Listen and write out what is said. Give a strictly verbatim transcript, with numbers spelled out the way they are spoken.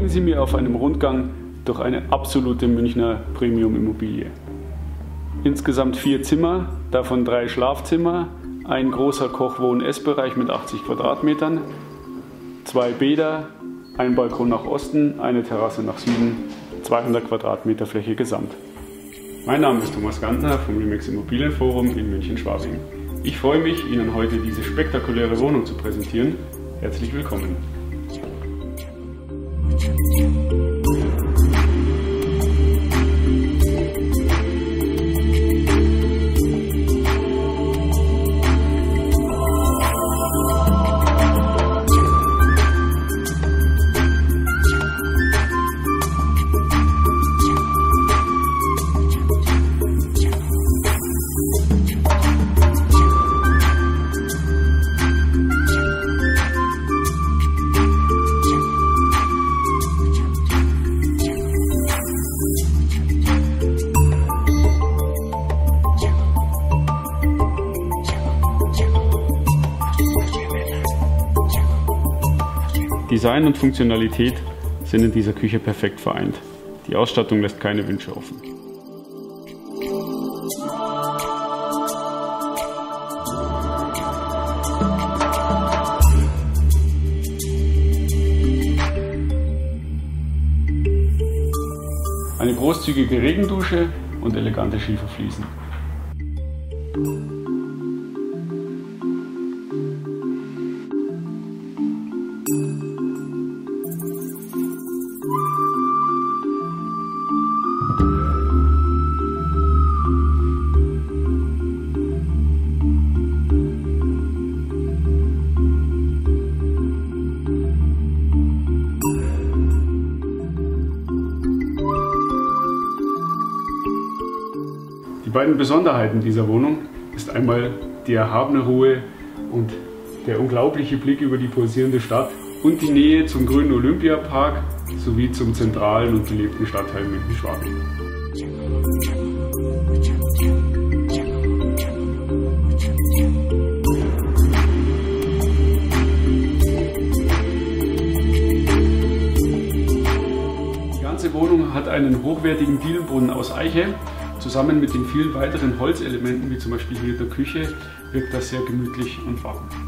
Folgen Sie mir auf einem Rundgang durch eine absolute Münchner Premium-Immobilie. Insgesamt vier Zimmer, davon drei Schlafzimmer, ein großer Koch-Wohn-Essbereich mit achtzig Quadratmetern, zwei Bäder, ein Balkon nach Osten, eine Terrasse nach Süden, zweihundert Quadratmeter Fläche gesamt. Mein Name ist Thomas Gantner vom Remax Immobilienforum in München-Schwabing. Ich freue mich, Ihnen heute diese spektakuläre Wohnung zu präsentieren. Herzlich willkommen! Design und Funktionalität sind in dieser Küche perfekt vereint. Die Ausstattung lässt keine Wünsche offen. Eine großzügige Regendusche und elegante Schieferfliesen. Die beiden Besonderheiten dieser Wohnung ist einmal die erhabene Ruhe und der unglaubliche Blick über die pulsierende Stadt und die Nähe zum grünen Olympiapark sowie zum zentralen und belebten Stadtteil München-Schwabing. Die ganze Wohnung hat einen hochwertigen Dielenbrunnen aus Eiche. Zusammen mit den vielen weiteren Holzelementen, wie zum Beispiel hier in der Küche, wirkt das sehr gemütlich und warm.